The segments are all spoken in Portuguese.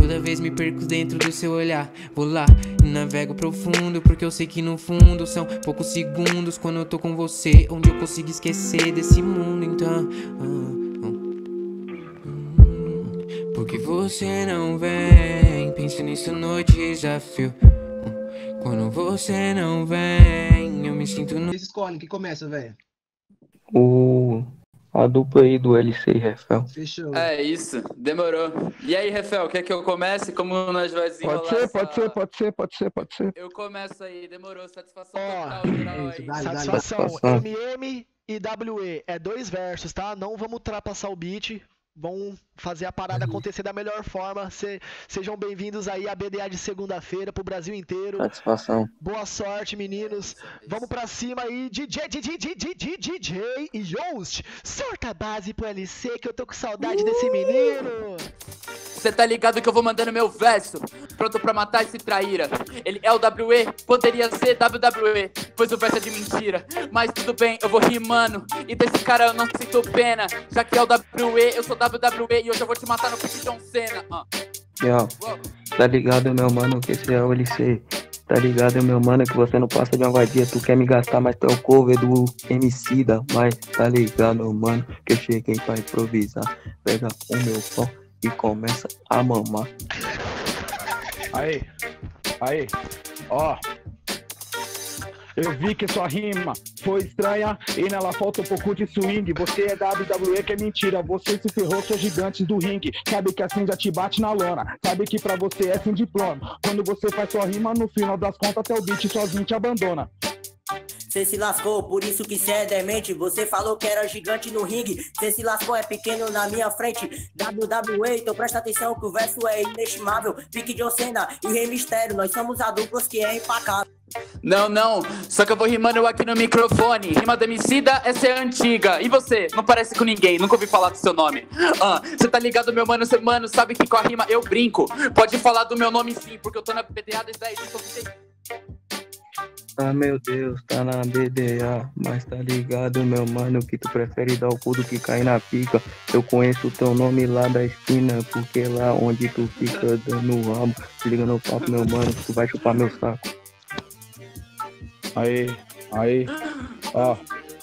Toda vez me perco dentro do seu olhar. Vou lá e navego profundo, porque eu sei que no fundo são poucos segundos quando eu tô com você, onde eu consigo esquecer desse mundo. Então porque você não vem, penso nisso noite e desafio. Quando você não vem, eu me sinto no... Vocês escolhem, quem começa, velho? A dupla aí do LC e Refel. Fechou. É isso, demorou. E aí, Refel, quer que eu comece? Como nós vai desenrolar Pode ser. Eu começo aí, demorou. Satisfação Ó, total, geral aí. Dale. Satisfação. Satisfação. MM e WE. É 2 versos, tá? Não vamos ultrapassar o beat. Vamos fazer a parada acontecer da melhor forma. Sejam bem-vindos aí à BDA de segunda-feira pro Brasil inteiro. Satisfação. Boa sorte, meninos. Vamos pra cima aí. DJ e Yoast. Sorta a base pro LC que eu tô com saudade desse menino. Cê tá ligado que eu vou mandando meu verso, pronto pra matar esse traíra. Ele é o WE, poderia ser WWE, pois o verso é de mentira. Mas tudo bem, eu vou rimando, e desse cara eu não sinto pena. Já que é o WE, eu sou WWE, e hoje eu vou te matar no pique John Cena. Yo, tá ligado, meu mano, que esse é o LC. Tá ligado, meu mano, que você não passa de uma vadia. Tu quer me gastar, mas tu é o cover do Emicida. Mas tá ligado, mano, que eu cheguei pra improvisar. Pega o meu pão e começa a mamar. Aí, ó. Eu vi que sua rima foi estranha e nela falta um pouco de swing. Você é WWE, que é mentira. Você se ferrou, seus gigantes do ringue. Sabe que assim já te bate na lona. Sabe que pra você é sem diploma. Quando você faz sua rima, no final das contas, até o beat sozinho te abandona. Cê se lascou, por isso que cê é demente. Você falou que era gigante no ringue. Cê se lascou, é pequeno na minha frente. WWE, então presta atenção que o verso é inestimável. Pique John Cena e Rei Mistério. Nós somos a dupla que é empacável. Não, só que eu vou rimando aqui no microfone. Rima da Emicida, essa é antiga. E você? Não parece com ninguém, nunca ouvi falar do seu nome. Cê tá ligado, meu mano, cê, mano, sabe que com a rima eu brinco. Pode falar do meu nome sim, porque eu tô na BDA desde a edição que Ah, meu Deus, tá na BDA. Mas tá ligado, meu mano, que tu prefere dar o cu do que cair na pica. Eu conheço o teu nome lá da esquina, porque lá onde tu fica dando o rabo. Se liga no papo, meu mano, tu vai chupar meu saco. Aí, ó.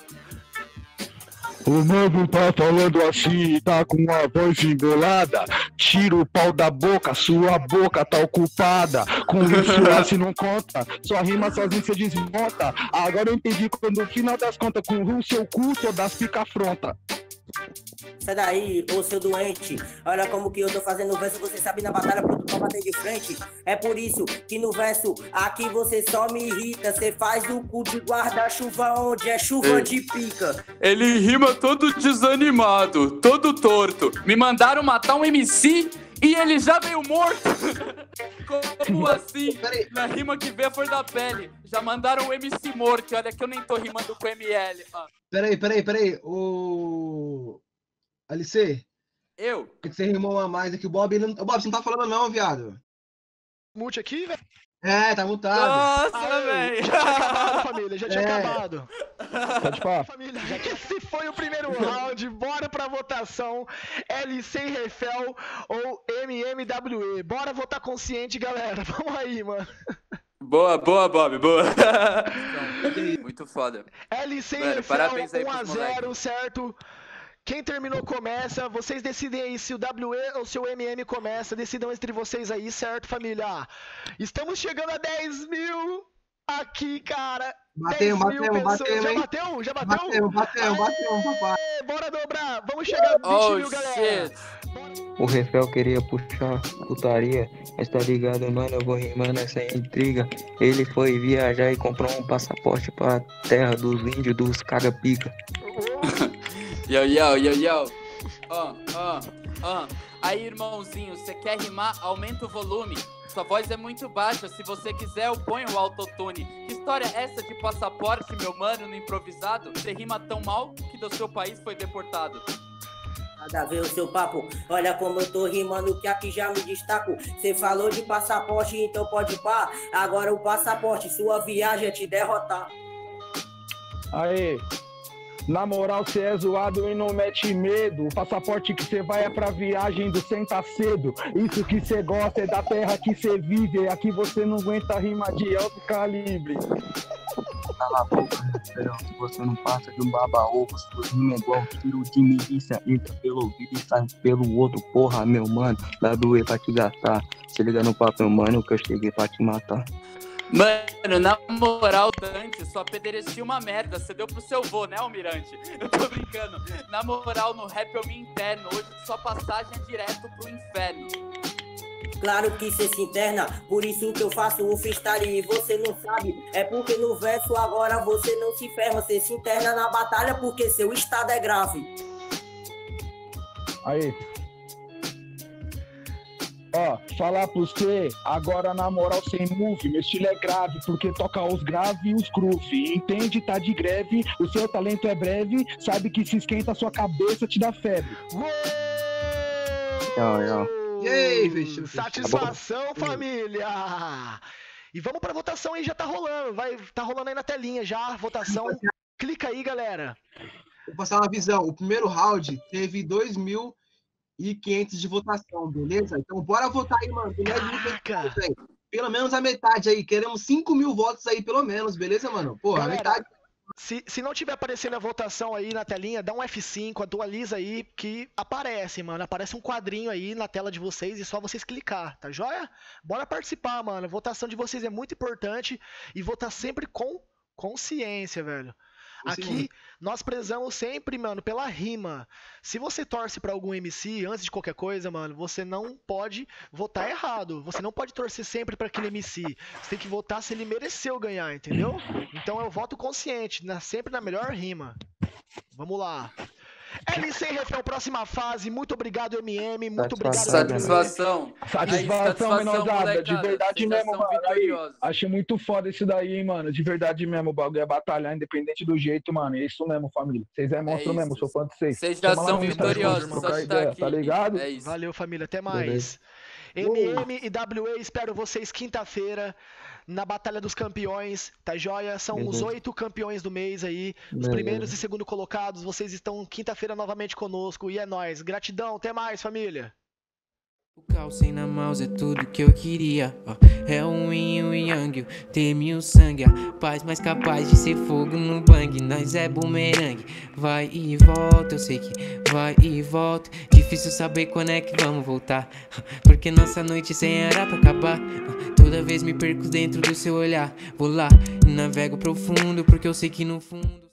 O novo tá falando assim, tá com a voz embolada. Tira o pau da boca, sua boca tá ocupada. Com isso, assim não conta, sua rima sozinho cê desmonta. Agora eu entendi quando no final das contas, com o seu cu, só das pica afronta. Sai daí, ô seu doente. Olha como que eu tô fazendo verso. Você sabe na batalha pronto pra bater de frente. É por isso que no verso aqui você só me irrita. Cê faz o cu de guarda-chuva onde é chuva de pica. ele rima todo desanimado, todo torto. Me mandaram matar um MC e ele já veio morto. Como assim? Na rima que veio a flor da pele. Já mandaram o MC morto. Olha que eu nem tô rimando com ML. Peraí. O LC, Eu? por que você rimou a mais aqui? O Bob, Ô, Bob, você não tá falando não, viado. Mute aqui, velho. É, tá mutado. Nossa, velho. Já tinha acabado, família. Já tinha acabado. Pode falar. Família, esse foi o primeiro round. Bora pra votação. LC e Refel ou MMWE. Bora votar consciente, galera. Vamos aí, mano. Boa, Bob, boa. Muito foda. LC e Velho, Refel, parabéns aí 1 a pros 0, moleques. certo? Quem terminou começa. Vocês decidem aí se o WE ou se o MM começa. Decidam entre vocês aí, certo, família? Estamos chegando a 10 mil aqui, cara. Bateu, 10 mil pessoas. hein? Já bateu? Bateu, papai. Aê, bora dobrar. Vamos chegar a 20 mil, galera. Shit. O Refel queria puxar putaria, mas tá ligado, mano, eu vou rimando essa intriga. Ele foi viajar e comprou um passaporte pra terra dos índios, dos caga-pica. Yo. Aí, irmãozinho, você quer rimar? Aumenta o volume. Sua voz é muito baixa, se você quiser eu ponho o autotune. Que história é essa de passaporte, meu mano, no improvisado? Você rima tão mal que do seu país foi deportado. Nada a ver o seu papo, olha como eu tô rimando que aqui já me destaco. Cê falou de passaporte, então pode pá. Agora o passaporte, sua viagem é te derrotar. Aí, Na moral, cê é zoado e não mete medo. O passaporte que cê vai é pra viagem do senta cedo. Isso que cê gosta é da terra que cê vive. Aqui você não aguenta rima de alto calibre. Cala a boca, esperão, se você não passa de um baba-ovo, sua rima é igual tiro de milícia, entra pelo ouvido e sai pelo outro, porra, meu mano, WE vai te gastar, se liga no papo, meu mano, que eu cheguei pra te matar. Mano, na moral, Dante, sua pederestia uma merda. Você deu pro seu vô, né, Almirante? Eu tô brincando. Na moral, no rap eu me interno. Hoje sua passagem é direto pro inferno. Claro que cê se interna, por isso que eu faço o freestyle e você não sabe. É porque no verso agora você não se ferma. Cê se interna na batalha porque seu estado é grave. Aí. Ó, falar pra você, agora na moral sem move, meu estilo é grave, porque toca os graves e os groove. Entende, tá de greve, o seu talento é breve, sabe que se esquenta a sua cabeça, te dá febre. E aí, bicho? Satisfação, família! E vamos pra votação aí, já tá rolando. Tá rolando aí na telinha já, votação. Clica aí, galera. Vou passar uma visão. O primeiro round teve 2.500 de votação, beleza? Então bora votar aí, mano. Caraca! Pelo menos a metade aí. Queremos 5.000 votos aí, pelo menos, beleza, mano? Porra, a Galera, metade. Se não tiver aparecendo a votação aí na telinha, dá um F5, atualiza aí, que aparece, mano. Aparece um quadrinho aí na tela de vocês e só vocês clicar, tá joia? Bora participar, mano. A votação de vocês é muito importante e votar sempre com consciência, velho. Aqui, nós prezamos sempre, mano, pela rima. Se você torce pra algum MC, antes de qualquer coisa, mano, você não pode votar errado. Você não pode torcer sempre pra aquele MC. Você tem que votar se ele mereceu ganhar, entendeu? Então eu voto consciente, sempre na melhor rima. Vamos lá. LC Refrão, próxima fase. Muito obrigado, MM. Muito obrigado, Satisfação. Satisfação, menosada. De molecada. verdade Vocês já mesmo, são mano. Aí, vitoriosos. achei muito foda isso daí, hein, mano. De verdade mesmo. O bagulho é batalhar, independente do jeito, mano. É isso mesmo, família. Vocês é monstro isso. mesmo. Sou fã de vocês. Vocês já Chama lá são no Instagram, vitoriosos. vamos Só trocar de estar ideia, aqui. tá ligado? É isso. Valeu, família. Até mais. MM e WE, espero vocês quinta-feira na Batalha dos Campeões, tá joia? São os 8 campeões do mês aí, os primeiros e segundo colocados. Vocês estão quinta-feira novamente conosco e é nóis. Gratidão, até mais, família. O caos sem na mouse é tudo que eu queria, ó. É o yin e o yang, o teme o sangue, a paz mais capaz de ser fogo no bang. Nós é bumerangue, vai e volta, eu sei que vai e volta. Difícil saber quando é que vamos voltar, porque nossa noite sem era pra acabar. Toda vez me perco dentro do seu olhar, vou lá e navego profundo, porque eu sei que no fundo